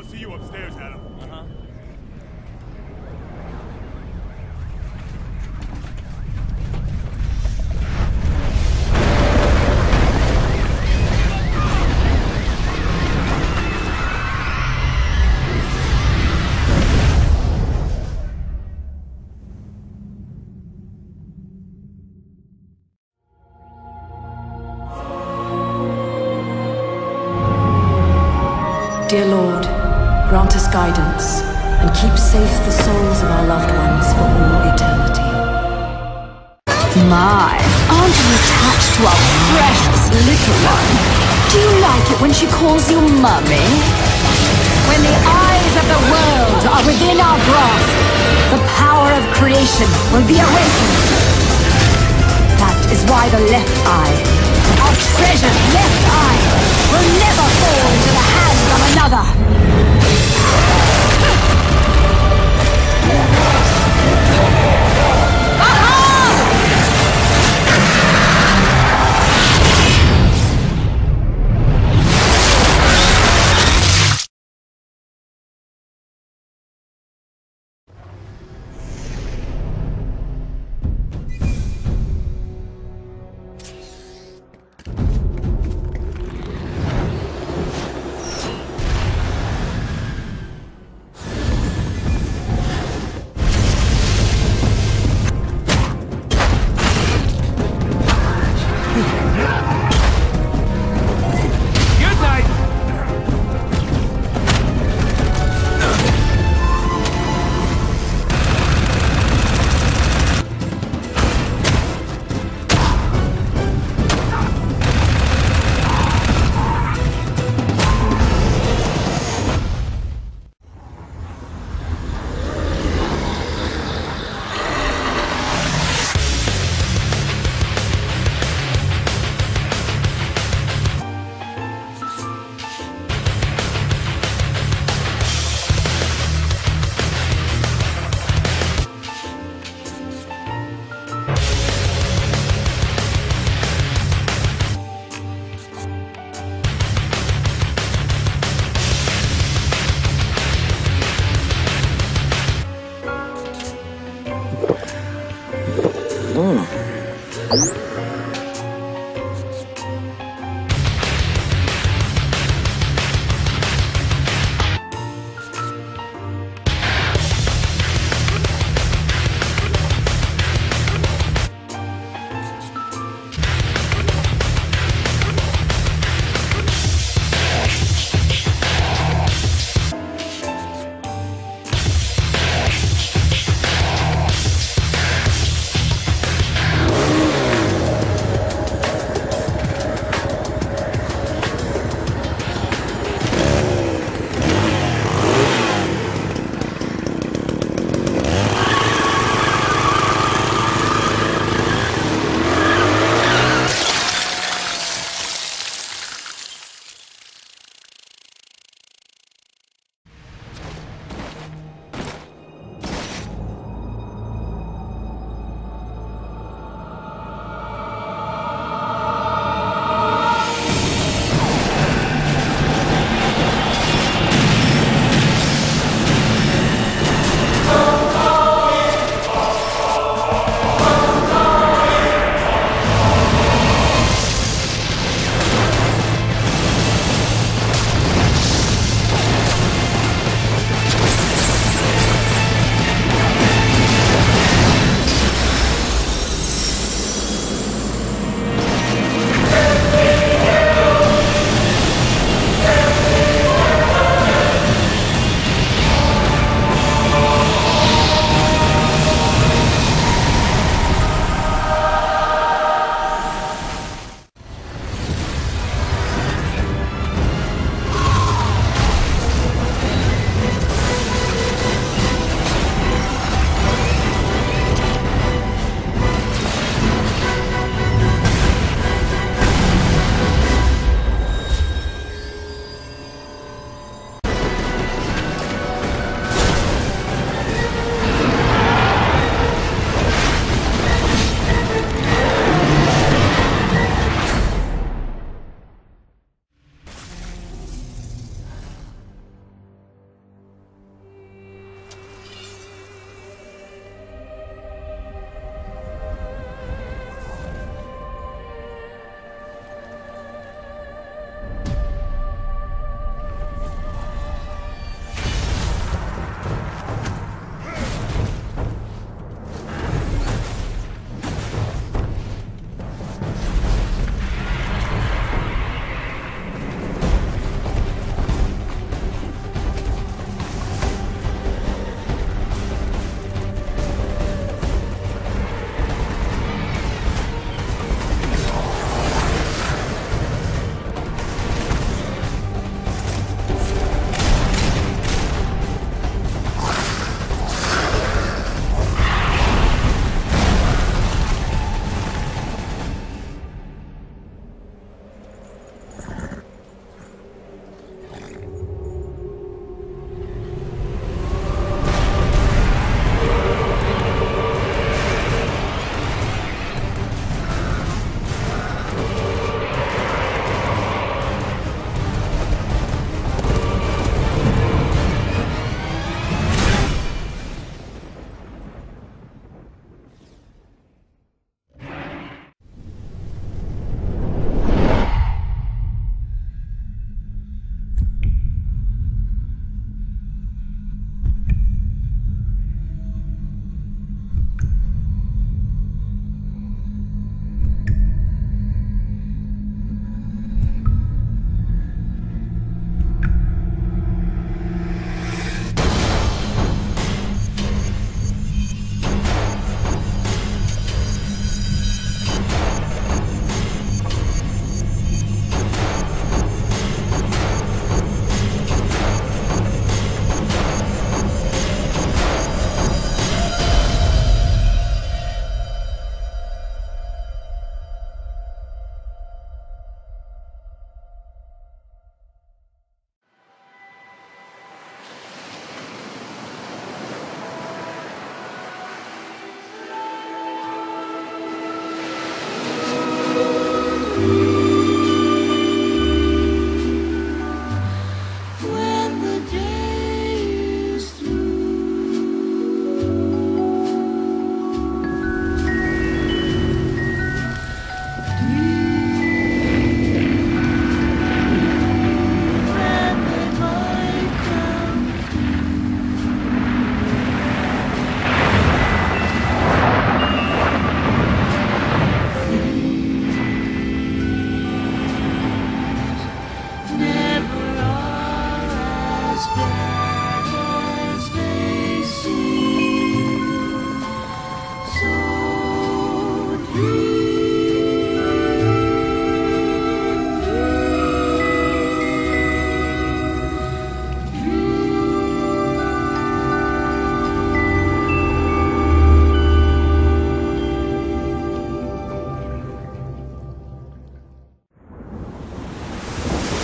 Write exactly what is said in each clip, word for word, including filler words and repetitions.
I'll see you upstairs, Adam. Uh-huh. Dear Lord, grant us guidance and keep safe the souls of our loved ones for all eternity. My, aren't you attached to our precious little one? Do you like it when she calls you Mummy? When the eyes of the world are within our grasp, the power of creation will be awakened. That is why the left eye, our treasured left eye, will never fall into the hands of another.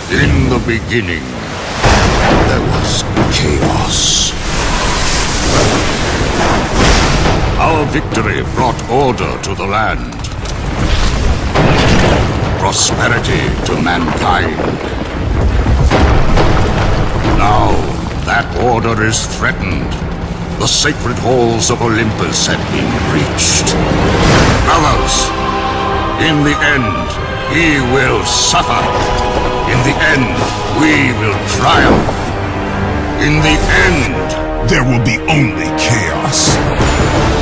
In the beginning, there was chaos. Our victory brought order to the land. Prosperity to mankind. Now, that order is threatened. The sacred halls of Olympus have been breached. Brothers, in the end, he will suffer. In the end, we will triumph. In the end, there will be only chaos.